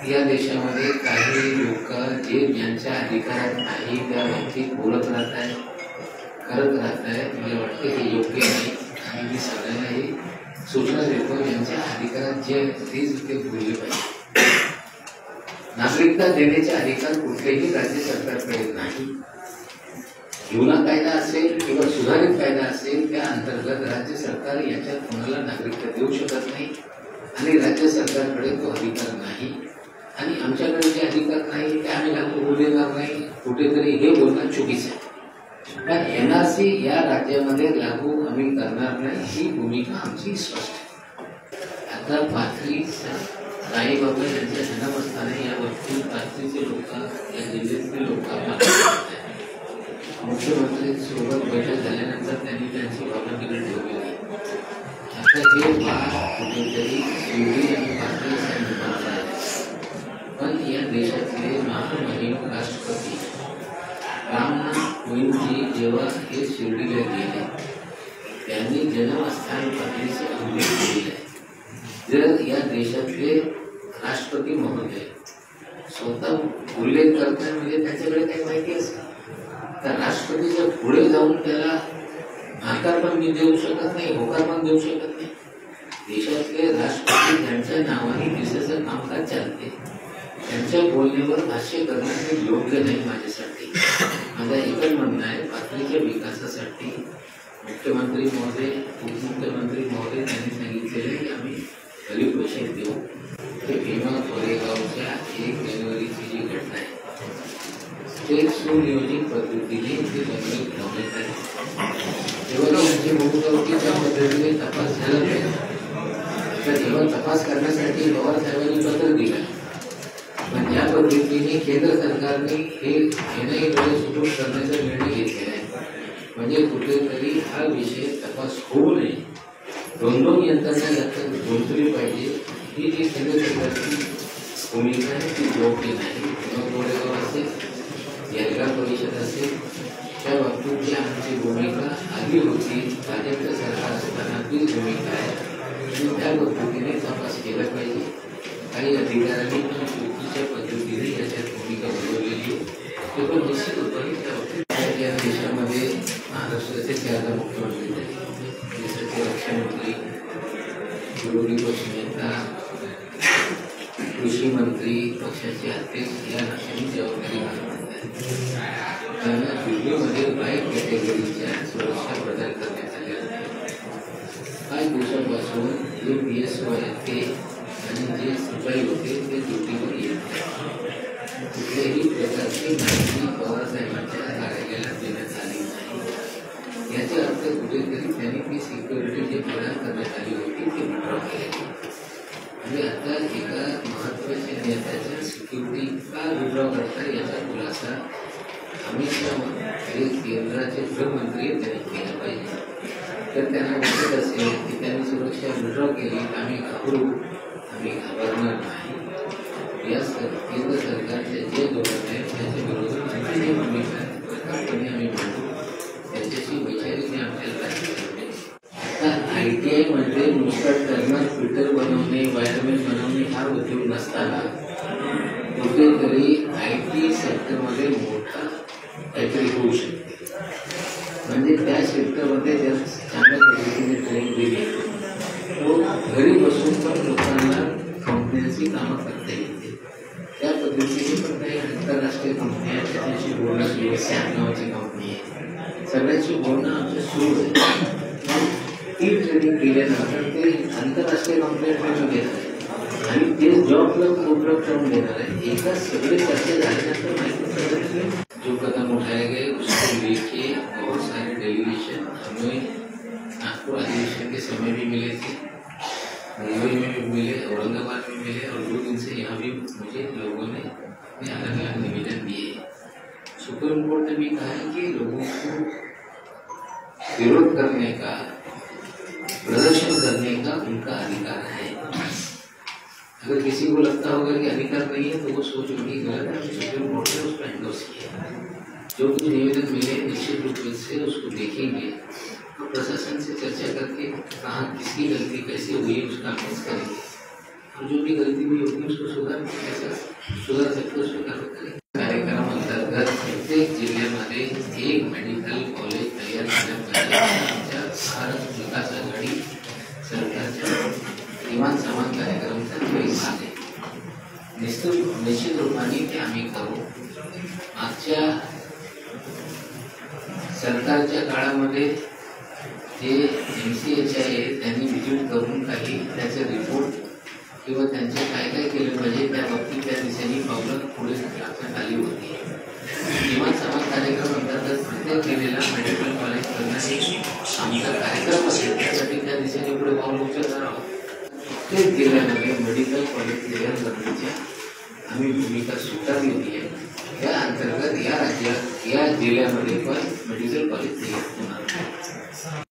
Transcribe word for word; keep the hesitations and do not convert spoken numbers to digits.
या देशामध्ये काही लोक जे ज्यांच्या अधिकारात नाही त्या बाबतीत बोलत राहत आहे, करत राहत आहे, मला वाटतं हे योग्य नाही. आणि मी सगळ्यांना ही सूचना देतो, यांच्या अधिकारात जे तेच ते बोलले पाहिजे. नागरिकता देण्याचे अधिकार कुठलेही राज्य सरकारकडे नाही. जुना कायदा असेल किंवा सुधारित कायदा असेल त्या अंतर्गत राज्य सरकार याच्यात कोणाला नागरिकता देऊ शकत नाही आणि राज्य सरकारकडे तो अधिकार नाही. आणि आमच्याकडे जे अधिकार नाही ते आम्ही लागू होऊ देणार नाही, कुठेतरी हे बोलणं चुकीचं आहे. पण एनआरसी या राज्यामध्ये लागू आम्ही करणार नाही ही भूमिका आमची स्पष्ट आहे. आता पाथरी साईबाबा यांच्या जन्मस्थानी यावरती पाथरीचे लोक, या जिल्ह्यातले लोक मुख्यमंत्र्यांसोबत बैठक झाल्यानंतर त्यांनी त्यांची भावना तिकडे ठेवली. आता हे भाग कुठेतरी शिर्डी आणि पाथरी सांगितलं आहे. पण या देशातले महामहिम राष्ट्रपती रामनाथ कोविंदजी जेव्हा हे शिर्डीला गेले त्यांनी जन्मस्थान पाथरीचे उल्लेख केलेला आहे. जर या देशातले राष्ट्रपती महोदय स्वतः उल्लेख करतात म्हणजे त्याच्याकडे काही माहिती असेल तर राष्ट्रपतीच्या पुढे जाऊन त्याला आकार पण देऊ शकत नाही, होकार पण देऊ शकत नाही. देशातले राष्ट्रपती ज्यांच्या नावाने देशाचं कामकाज चालते त्यांच्या बोलण्यावर भाष्य करणं हे योग्य नाही. माझ्यासाठी माझं एकच म्हणणं आहे, पाथरीच्या विकासासाठी मुख्यमंत्री महोदय, उपमुख्यमंत्री महोदय त्यांनी सांगितलेले की आम्ही गरीब पैसे देऊ. हे भीमा कोरेगावच्या एक जानेवारीची जी घटना आहे ते सुनियोजित पद्धतीने ते लग्न लावण्यात आले. तेव्हा त्यांची भूमिका होती त्या पद्धतीने तपास झाला पाहिजे. तर जेव्हा तपास करण्यासाठी पवार साहेबांनी पत्र दिलं पण ज्या पद्धतीने केंद्र सरकारने हे एनआयए कडे सुटून करण्याचा निर्णय घेतलेला आहे म्हणजे कुठेतरी हा विषय तपास होऊ नये, दोन दोन यंत्रणा यात गुंतवली पाहिजे ही जी केंद्र सरकारची भूमिका आहे ती योग्य नाही. कोरेगाव असेल, येरगाव परिषद असेल, त्या बाबतीत जी आमची भूमिका आली होती भाजपचं सरकार असताना तीच भूमिका आहे आणि त्या पद्धतीने तपास केला पाहिजे. काही अधिकाऱ्यांनी पण चुकीच्या पद्धतीने याच्यात भूमिका बदललेली ते पण निश्चित होतं. त्या बाबतीत या देशामध्ये महाराष्ट्राचे चार मुख्यमंत्री झाले, देशाचे रक्षामंत्री, विरोधी पक्षनेता, कृषी मंत्री, पक्षाचे अध्यक्ष या नात्याने जबाबदारी त्यांना दिल्लीमध्ये बाय कॅटेगरीच्या सुरक्षा प्रदान करण्यात आल्या. काही दिवसांपासून जे पी एस वाय होते आणि जे सिपाई होते ते ड्युटीवर येत कुठल्याही प्रकारची माहिती पवारसाहेबांच्या कार्यालयाला देण्यात आली नाही. याचा अर्थ कुठेतरी त्यांनी ती सिक्युरिटी जी प्रदान करण्यात आली होती ती विड्रॉ केली. म्हणजे आता एका महत्त्वाच्या नेत्याच्या सिक्युरिटी का विड्रॉ करता याचा खुलासा अमित शहा हे केंद्राचे गृहमंत्री त्यांनी केला पाहिजे. तर त्यांना वाटत असेल की त्यांनी सुरक्षा विड्रॉ केली आम्ही घाबरू, आम्ही घाबरणार नाही. या केंद्र सरकारचे जे धोरण आहे त्याच्या विरोधात आमची जी भूमिका आहे प्रकाराने आम्ही म्हणतो त्याच्याशी वैचारिकने आपल्याला राज्य करणे. आता आय टी आय मध्ये नुसतं टर्नर फिल्टर बनवणे, वायरमॅन बनवणे हा उद्योग नसताना कुठेतरी आय टी सेक्टरमध्ये मोठा काहीतरी होऊ शकते. म्हणजे त्या सेक्टरमध्ये जर चांगल्या पद्धतीने ट्रेनिंग दिली तो घरी बसून पण लोकांना कंपन्यांची कामं करता येते. त्या पद्धतीने पण काही आंतरराष्ट्रीय कंपन्या त्याच्याशी बोलणं सुरू आहे. सॅप नावाची कंपनी आहे, सगळ्यांची बोलणं आमचं सुरू आहे. ती ट्रेनिंग केल्यानंतर ते आंतरराष्ट्रीय कंपन्या ट्रेनिंग देणार आहे आणि ते जॉबला उपलब्ध करून देणार आहे. एका सगळे चर्चा झाल्यानंतर माहिती पडत की जो कदम उठाए गए उसको लेके बहुत सारे डेलीगेशन हमें नागपुर अधिवेशन के समय भी मिले थे, मुंबई में भी मिले, औरंगाबाद में मिले और दो दिन से यहाँ भी मुझे लोगों ने अलग अलग निवेदन दिए. सुप्रीम कोर्ट ने भी कहा है कि लोगों को विरोध करने का, प्रदर्शन करने का उनका अधिकार है. अगर किसी को लगता होगा कि अधिकार नहीं है तो वो सोच उनकी गलत है. सुप्रीम कोर्ट ने उसको एंडोर्स किया. जो कुछ निवेदन मिले निश्चित रूप से उसको देखेंगे, प्रशासन से चर्चा करके कहाँ किसकी गलती कैसे हुई उसका अभ्यास करेंगे. और जो भी गलती हुई होगी उसको सुधार कैसे सुधार सकते उसको कर सकते हैं। कार्यक्रम अंतर्गत प्रत्येक जिल्ह्यामध्ये एक मेडिकल कॉलेज तयार करण्यात भारत विकास आघाडी सरकारच्या किमान समान कार्यक्रमाचा तो एक भाग आहे। निश्चित निश्चित रूपाने ते आम्ही करू। मागच्या सरकारच्या काळामध्ये जे एम सी एच आहे त्यांनी विजिट करून काही त्याचे रिपोर्ट किंवा त्यांचे काय काय केले पाहिजे त्या बाबतीत त्या दिशेने पावलं पुढे टाकण्यात आली होती। किमान समान कार्यक्रम अंतर्गत प्रत्येक जिल्ह्याला मेडिकल कॉलेज करण्याचे आमचा कार्यक्रम असेल त्यासाठी त्या दिशेने पुढे पाऊल उचलणार आहोत। प्रत्येक जिल्ह्यामध्ये मेडिकल कॉलेज तयार करण्याची आम्ही भूमिका स्वीकारलेली आहे। या अंतर्गत या राज्यात या जिल्ह्यामध्ये पण मेडिकल कॉलेज तयार होणार आहे।